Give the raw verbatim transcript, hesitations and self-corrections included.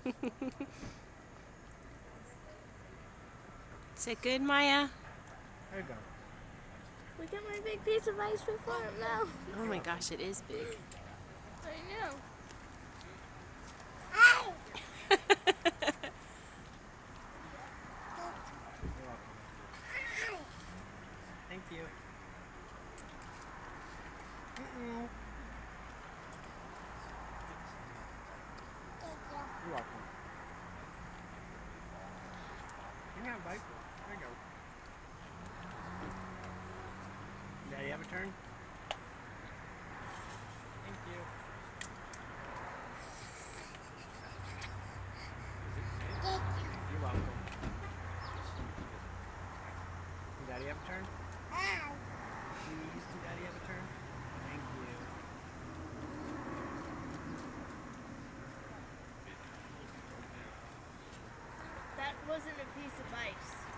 Is it good, Maya? There you go. Look at my big piece of ice cream for him now. Oh my gosh, it is big. I know. You're welcome. Thank you. Mm-mm. You're welcome. You can have a bite. There you go. Daddy, have a turn? Thank you. You're welcome. Can Daddy have a turn? Please, can Daddy have a turn? Thank you. That wasn't a piece of ice.